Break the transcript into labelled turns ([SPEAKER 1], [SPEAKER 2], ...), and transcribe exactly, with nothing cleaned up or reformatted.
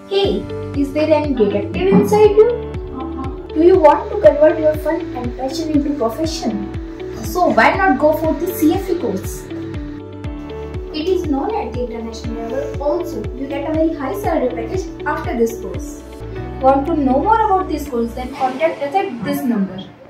[SPEAKER 1] Hey, is there any detective inside you? Do you want to convert your fun and passion into profession? So why not go for the C F E course? It is known at the international level. Also, you get a very high salary package after this course. Want to know more about this course? Then contact us at this number.